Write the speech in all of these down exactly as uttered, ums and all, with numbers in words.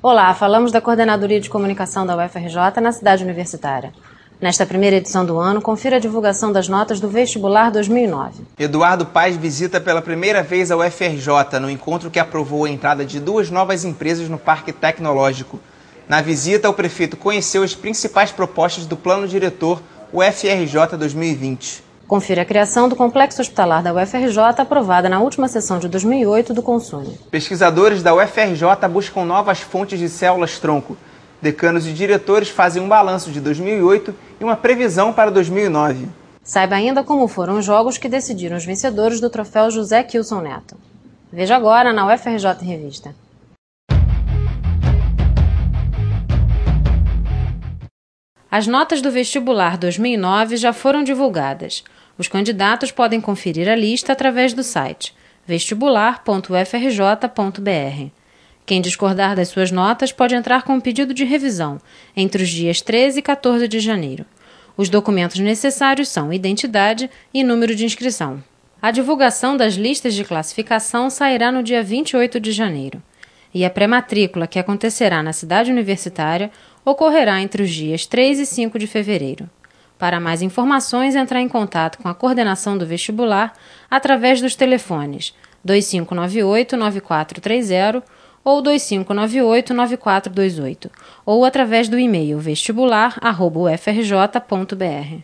Olá, falamos da Coordenadoria de Comunicação da U F R J na cidade universitária. Nesta primeira edição do ano, confira a divulgação das notas do vestibular dois mil e nove. Eduardo Paes visita pela primeira vez a U F R J no encontro que aprovou a entrada de duas novas empresas no Parque Tecnológico. Na visita, o prefeito conheceu as principais propostas do Plano Diretor U F R J dois mil e vinte. Confira a criação do Complexo Hospitalar da U F R J, aprovada na última sessão de dois mil e oito do Consune. Pesquisadores da U F R J buscam novas fontes de células-tronco. Decanos e diretores fazem um balanço de dois mil e oito e uma previsão para dois mil e nove. Saiba ainda como foram os jogos que decidiram os vencedores do troféu José Kilson Neto. Veja agora na U F R J em Revista. As notas do vestibular dois mil e nove já foram divulgadas. Os candidatos podem conferir a lista através do site vestibular ponto u f r j ponto b r. Quem discordar das suas notas pode entrar com um pedido de revisão entre os dias treze e quatorze de janeiro. Os documentos necessários são identidade e número de inscrição. A divulgação das listas de classificação sairá no dia vinte e oito de janeiro. E a pré-matrícula, que acontecerá na cidade universitária, ocorrerá entre os dias três e cinco de fevereiro. Para mais informações, entrar em contato com a coordenação do vestibular através dos telefones dois cinco nove oito, nove quatro três zero ou dois cinco nove oito, nove quatro dois oito, ou através do e-mail vestibular arroba u f r j ponto b r.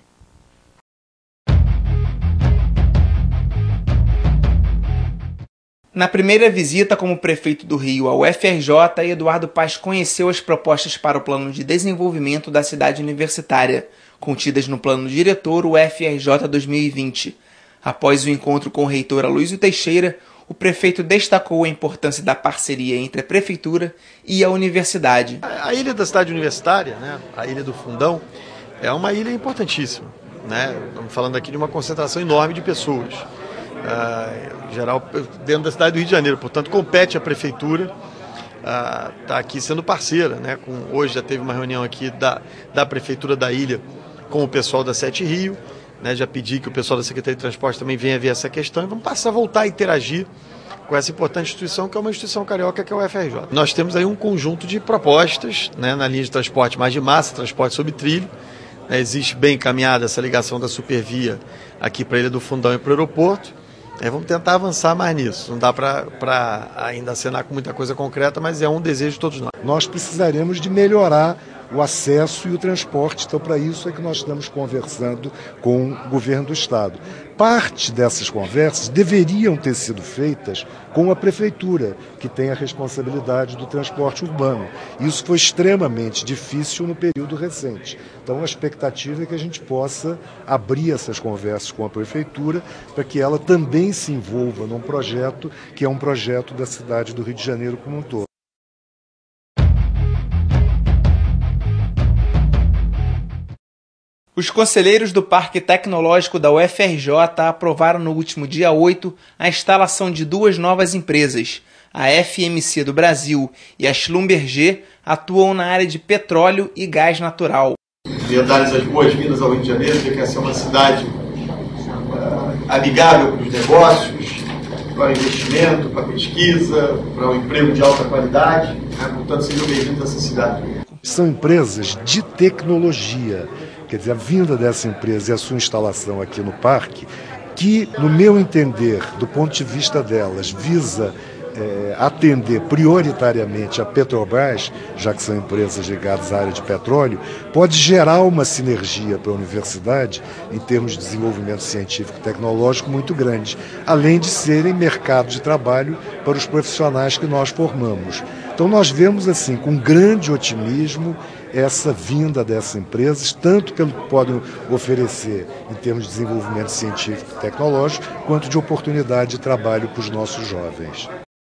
Na primeira visita como prefeito do Rio à U F R J, Eduardo Paes conheceu as propostas para o plano de desenvolvimento da cidade universitária, contidas no plano diretor U F R J dois mil e vinte. Após o encontro com o reitor Aloysio Teixeira, o prefeito destacou a importância da parceria entre a prefeitura e a universidade. A ilha da cidade universitária, né, a Ilha do Fundão, é uma ilha importantíssima, né? Estamos falando aqui de uma concentração enorme de pessoas. Uh, em geral, dentro da cidade do Rio de Janeiro, portanto, compete à prefeitura estar uh, tá aqui sendo parceira, né? Com, hoje já teve uma reunião aqui da, da prefeitura da ilha com o pessoal da Sete Rio, né? Já pedi que o pessoal da Secretaria de Transporte também venha ver essa questão e vamos passar a voltar a interagir com essa importante instituição, que é uma instituição carioca, que é a U F R J. Nós temos aí um conjunto de propostas, né? Na linha de transporte mais de massa, transporte sobre trilho. Né? Existe bem encaminhada essa ligação da Supervia aqui para a Ilha do Fundão e para o aeroporto. É, vamos tentar avançar mais nisso. Não dá para ainda acenar com muita coisa concreta, mas é um desejo de todos nós. Nós precisaremos de melhorar o acesso e o transporte. Então, para isso é que nós estamos conversando com o governo do Estado. Parte dessas conversas deveriam ter sido feitas com a prefeitura, que tem a responsabilidade do transporte urbano. Isso foi extremamente difícil no período recente. Então, a expectativa é que a gente possa abrir essas conversas com a prefeitura para que ela também se envolva num projeto que é um projeto da cidade do Rio de Janeiro como um todo. Os conselheiros do Parque Tecnológico da U F R J aprovaram no último dia oito a instalação de duas novas empresas. A F M C do Brasil e a Schlumberger atuam na área de petróleo e gás natural. Queria dar as boas-vindas ao Rio de Janeiro, que quer ser uma cidade uh, amigável para os negócios, para o investimento, para a pesquisa, para o emprego de alta qualidade. Né? Portanto, sejam bem-vindos a essa cidade. São empresas de tecnologia. Quer dizer, a vinda dessa empresa e a sua instalação aqui no parque, que, no meu entender, do ponto de vista delas, visa é, atender prioritariamente a Petrobras, já que são empresas ligadas à área de petróleo, pode gerar uma sinergia para a universidade em termos de desenvolvimento científico e tecnológico muito grande, além de serem mercado de trabalho para os profissionais que nós formamos. Então nós vemos assim com grande otimismo essa vinda dessas empresas, tanto pelo que podem oferecer em termos de desenvolvimento científico e tecnológico, quanto de oportunidade de trabalho para os nossos jovens.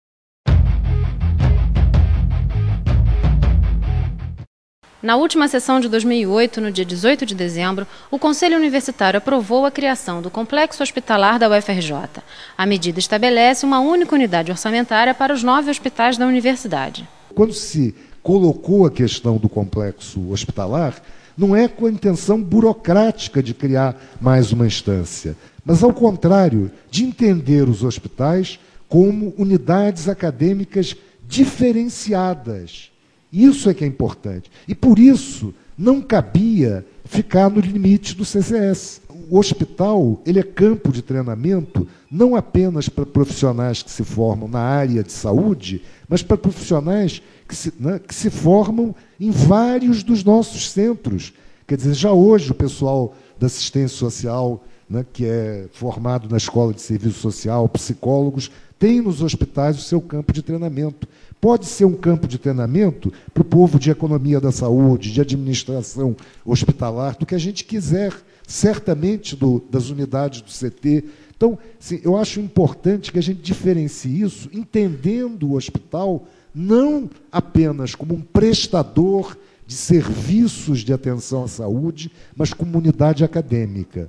Na última sessão de dois mil e oito, no dia dezoito de dezembro, o Conselho Universitário aprovou a criação do Complexo Hospitalar da U F R J. A medida estabelece uma única unidade orçamentária para os nove hospitais da universidade. Quando se colocou a questão do complexo hospitalar, não é com a intenção burocrática de criar mais uma instância, mas, ao contrário, de entender os hospitais como unidades acadêmicas diferenciadas Isso é que é importante. E por isso não cabia ficar no limite do C C S. O hospital, ele é campo de treinamento não apenas para profissionais que se formam na área de saúde, mas para profissionais que se, né, que se formam em vários dos nossos centros. Quer dizer, já hoje o pessoal da assistência social, né, que é formado na Escola de Serviço Social, psicólogos, tem nos hospitais o seu campo de treinamento. Pode ser um campo de treinamento para o povo de economia da saúde, de administração hospitalar, do que a gente quiser, certamente do, das unidades do C T. Então, assim, eu acho importante que a gente diferencie isso, entendendo o hospital não apenas como um prestador de serviços de atenção à saúde, mas como unidade acadêmica.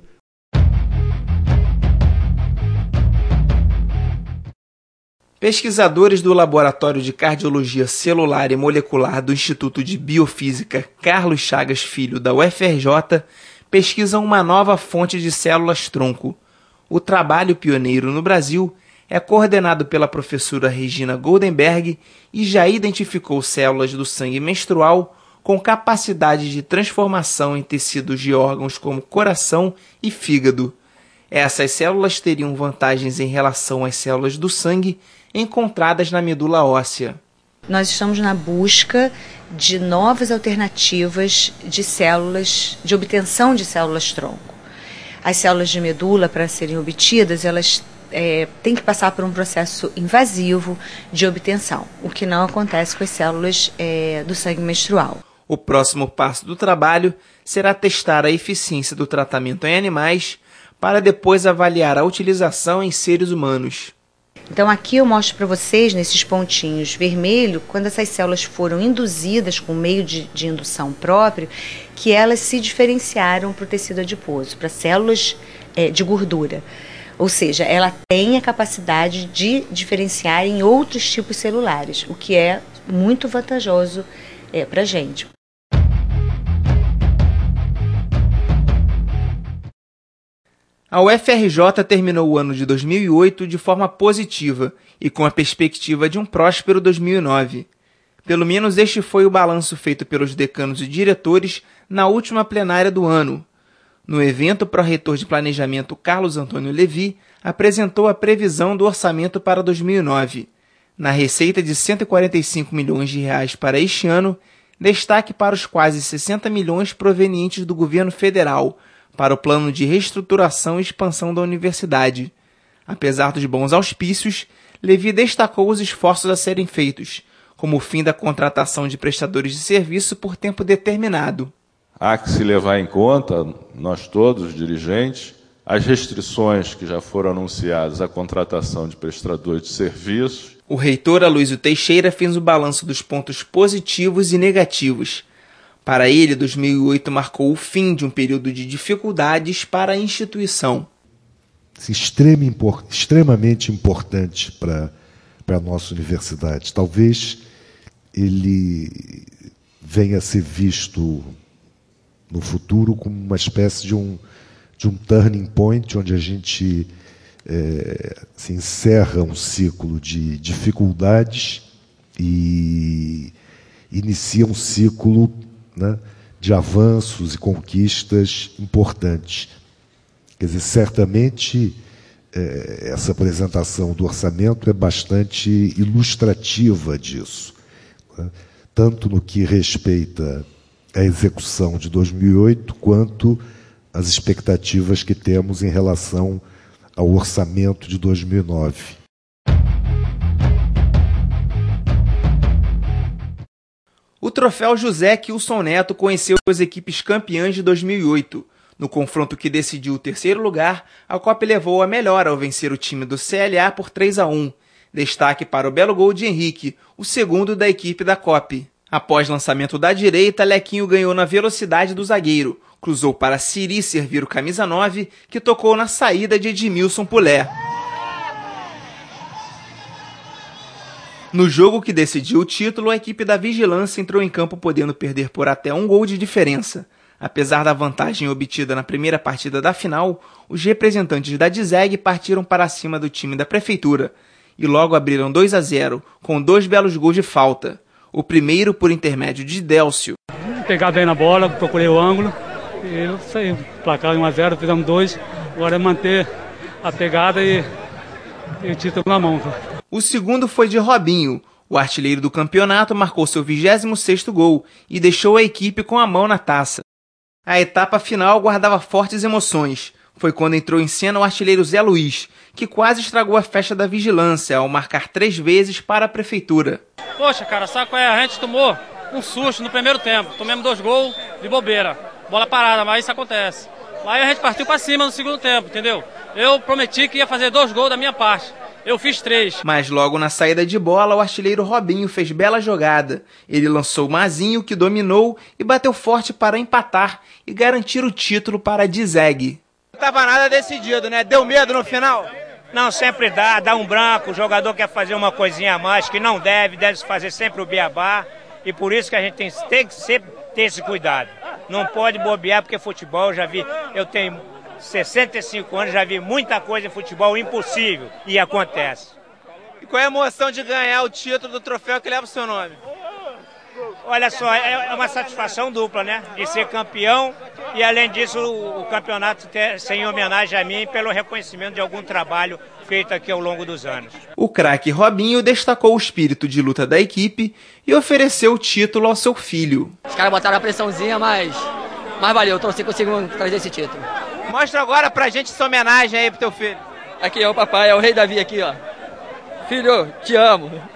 Pesquisadores do Laboratório de Cardiologia Celular e Molecular do Instituto de Biofísica Carlos Chagas Filho, da U F R J, pesquisam uma nova fonte de células-tronco. O trabalho pioneiro no Brasil é coordenado pela professora Regina Goldenberg e já identificou células do sangue menstrual com capacidade de transformação em tecidos de órgãos como coração e fígado. Essas células teriam vantagens em relação às células do sangue encontradas na medula óssea. Nós estamos na busca de novas alternativas de células, de obtenção de células-tronco. As células de medula, para serem obtidas, elas é, têm que passar por um processo invasivo de obtenção, o que não acontece com as células é, do sangue menstrual. O próximo passo do trabalho será testar a eficiência do tratamento em animais para depois avaliar a utilização em seres humanos. Então aqui eu mostro para vocês, nesses pontinhos vermelhos, quando essas células foram induzidas com meio de, de indução próprio, que elas se diferenciaram para o tecido adiposo, para células é, de gordura. Ou seja, ela tem a capacidade de diferenciar em outros tipos celulares, o que é muito vantajoso é, para a gente. A U F R J terminou o ano de dois mil e oito de forma positiva e com a perspectiva de um próspero dois mil e nove. Pelo menos este foi o balanço feito pelos decanos e diretores na última plenária do ano. No evento, o pró-reitor de Planejamento Carlos Antônio Levi apresentou a previsão do orçamento para dois mil e nove. Na receita de cento e quarenta e cinco milhões de reais para este ano, destaque para os quase sessenta milhões provenientes do governo federal, para o plano de reestruturação e expansão da universidade. Apesar dos bons auspícios, Levi destacou os esforços a serem feitos, como o fim da contratação de prestadores de serviço por tempo determinado. Há que se levar em conta, nós todos, dirigentes, as restrições que já foram anunciadas à contratação de prestadores de serviços. O reitor Aloysio Teixeira fez o balanço dos pontos positivos e negativos. Para ele, dois mil e oito marcou o fim de um período de dificuldades para a instituição. Extrema, extremamente importante para a nossa universidade. Talvez ele venha a ser visto no futuro como uma espécie de um, de um turning point, onde a gente é, se encerra um ciclo de dificuldades e inicia um ciclo, né, de avanços e conquistas importantes. Quer dizer, certamente é, essa apresentação do orçamento é bastante ilustrativa disso, né, tanto no que respeita à execução de dois mil e oito, quanto às expectativas que temos em relação ao orçamento de dois mil e nove. O troféu José Kilson Neto conheceu as equipes campeãs de dois mil e oito. No confronto que decidiu o terceiro lugar, a Copa levou a melhor ao vencer o time do C L A por três a um. Destaque para o belo gol de Henrique, o segundo da equipe da Copa. Após lançamento da direita, Lequinho ganhou na velocidade do zagueiro. Cruzou para Siri servir o camisa nove, que tocou na saída de Edmilson Pulé. No jogo que decidiu o título, a equipe da Vigilância entrou em campo podendo perder por até um gol de diferença. Apesar da vantagem obtida na primeira partida da final, os representantes da D Z E G partiram para cima do time da Prefeitura e logo abriram dois a zero, com dois belos gols de falta. o primeiro por intermédio de Délcio. Pegar bem na bola, procurei o ângulo e eu sei, placar um a zero, fizemos dois, agora é manter a pegada e, e o título na mão. O segundo foi de Robinho. O artilheiro do campeonato marcou seu vigésimo sexto gol e deixou a equipe com a mão na taça. A etapa final guardava fortes emoções. Foi quando entrou em cena o artilheiro Zé Luiz, que quase estragou a festa da vigilância ao marcar três vezes para a prefeitura. Poxa, cara, sabe qual é? A gente tomou um susto no primeiro tempo. Tomamos dois gols de bobeira. Bola parada, mas isso acontece. Aí a gente partiu para cima no segundo tempo, entendeu? Eu prometi que ia fazer dois gols da minha parte. Eu fiz três. Mas logo na saída de bola, o artilheiro Robinho fez bela jogada. Ele lançou Mazinho, que dominou e bateu forte para empatar e garantir o título para a Dizeg. Não estava nada decidido, né? Deu medo no final? Não, sempre dá, dá um branco, o jogador quer fazer uma coisinha a mais, que não deve, deve fazer sempre o beabá. E por isso que a gente tem, tem que sempre ter esse cuidado. Não pode bobear, porque futebol, eu já vi, eu tenho sessenta e cinco anos, já vi muita coisa em futebol impossível e acontece. E qual é a emoção de ganhar o título do troféu que leva o seu nome? Olha só, é uma satisfação dupla, né? De ser campeão e, além disso, o, o campeonato ter, ser em homenagem a mim pelo reconhecimento de algum trabalho feito aqui ao longo dos anos. O craque Robinho destacou o espírito de luta da equipe e ofereceu o título ao seu filho. Os caras botaram a pressãozinha, mas, mas valeu, eu torci que consigo trazer esse título. Mostra agora pra gente essa homenagem aí pro teu filho. Aqui, ó, o papai, é o rei Davi aqui, ó. Filho, te amo.